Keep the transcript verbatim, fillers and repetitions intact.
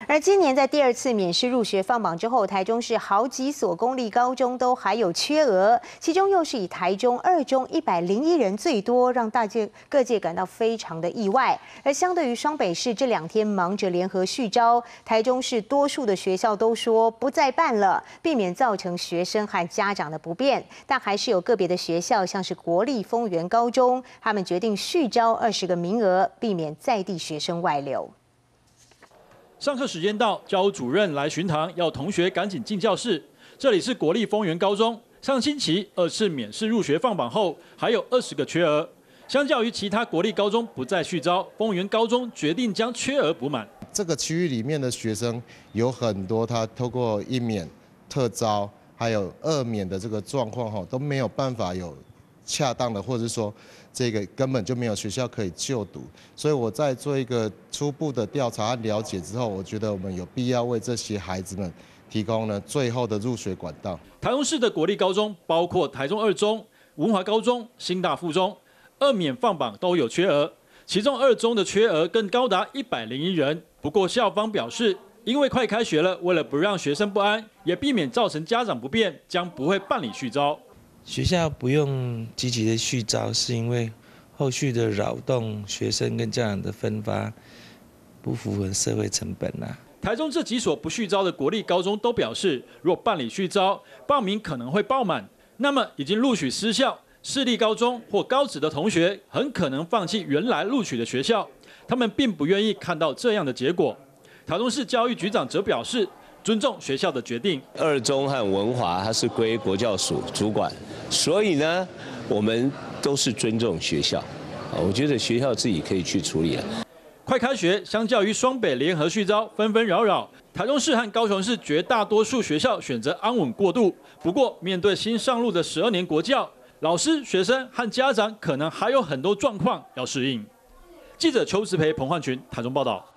而今年在第二次免试入学放榜之后，台中市好几所公立高中都还有缺额，其中又是以台中二中一百零一人最多，让大界各界感到非常的意外。而相对于双北市这两天忙着联合续招，台中市多数的学校都说不再办了，避免造成学生和家长的不便。但还是有个别的学校，像是国立丰原高中，他们决定续招二十个名额，避免在地学生外流。 上课时间到，教务主任来巡堂，要同学赶紧进教室。这里是国立丰原高中，上星期二次免试入学放榜后，还有二十个缺额。相较于其他国立高中不再续招，丰原高中决定将缺额补满。 这个区域里面的学生有很多，他透过一免、特招，还有二免的这个状况哈，都没有办法有恰当的，或者说。 这个根本就没有学校可以就读，所以我在做一个初步的调查和了解之后，我觉得我们有必要为这些孩子们提供呢最后的入学管道。 台中市的国立高中包括台中二中、文华高中、新大附中，二免放榜都有缺额，其中二中的缺额更高达一百零一人。不过校方表示，因为快开学了，为了不让学生不安，也避免造成家长不便，将不会办理续招。 学校不用积极的续招，是因为后续的扰动学生跟家长的分发不符合社会成本啊。 台中这几所不续招的国立高中都表示，若办理续招，报名可能会爆满，那么已经录取私校、私立高中或高职的同学，很可能放弃原来录取的学校。他们并不愿意看到这样的结果。台中市教育局长则表示。 尊重学校的决定。 二中和文华它是归国教署主管，所以呢，我们都是尊重学校。啊，我觉得学校自己可以去处理了。 快开学，相较于双北联合续招，纷纷扰扰，台中市和高雄市绝大多数学校选择安稳过渡。不过，面对新上路的十二年国教，老师、学生和家长可能还有很多状况要适应。记者邱志培、彭焕群台中报道。